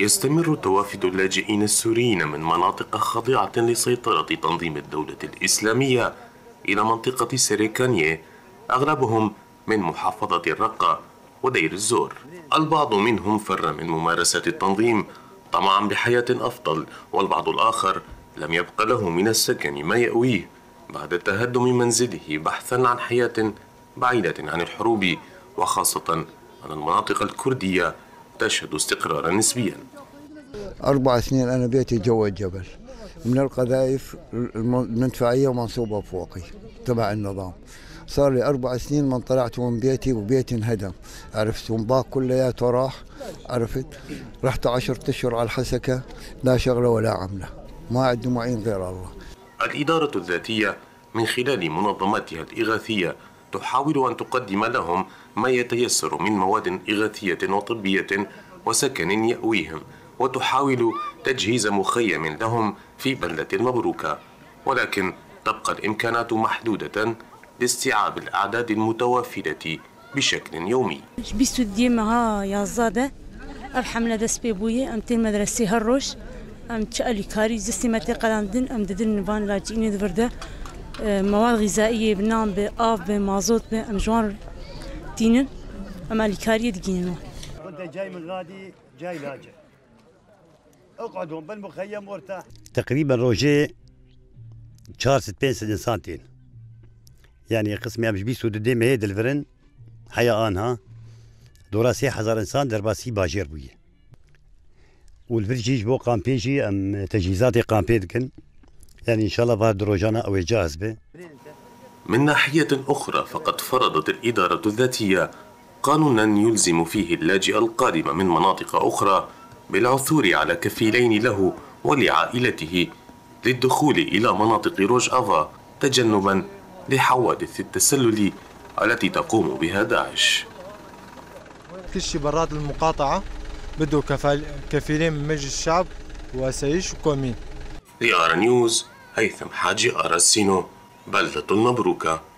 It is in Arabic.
يستمر توافد اللاجئين السوريين من مناطق خاضعة لسيطرة تنظيم الدولة الإسلامية إلى منطقة سريكانية، أغلبهم من محافظة الرقة ودير الزور. البعض منهم فر من ممارسة التنظيم طمعا بحياة أفضل، والبعض الآخر لم يبق له من السكن ما يأويه بعد تهدم منزله بحثا عن حياة بعيدة عن الحروب، وخاصة أن المناطق الكردية تشهد استقرارا نسبيا. 4 سنين أنا بيتي جوا الجبل، من القذائف المدفعية منصوبة فوقي تبع النظام. صار لي 4 سنين من طلعت من بيتي وبيتي انهدم، عرفت، ومباق كلياته راح، عرفت. رحت 10 أشهر على الحسكة، لا شغلة ولا عملة، ما عنده معين غير الله. الإدارة الذاتية من خلال منظماتها الإغاثية تحاول أن تقدم لهم ما يتيسر من مواد إغاثية وطبية وسكن يأويهم، وتحاول تجهيز مخيم لهم في بلدة المبروكة، ولكن تبقى الإمكانات محدودة لاستيعاب الأعداد المتوافدة بشكل يومي. بيستو ديما يا زادة الحملة دس بيبوية أمتين مدرسي هروش أم تشألي كاري زستماتي قلاندن أم ددن نبان لاجئين ذبردة مواد غذائية بنام بآف بمازوت بأم جوان دينن أما الكارية دقيننا. وأنت جاي من غادي جاي لاجئ، اقعدوا بالمخيم وارتاح. تقريبا روجي 4-5 إنسانتين، يعني قسمي أمش بيسو ددي مهي دلفرن حيا آنها دورا 3000 إنسان درباسي باجير بويه، والفرجيج بو قامبيجي أم تجهيزاتي قامبيدكن، يعني إن شاء الله بعد روجانا أو جاهز به. من ناحية أخرى فقد فرضت الإدارة الذاتية قانونا يلزم فيه اللاجئ القادم من مناطق أخرى بالعثور على كفيلين له ولعائلته للدخول إلى مناطق روج أفا تجنبا لحوادث التسلل التي تقوم بها داعش. كل شيء برات المقاطعة بده كفيلين من مجلس الشعب وأسايش وكومين. لآر نيوز، هيثم حاجي آر السينو، بلدة المبروكة.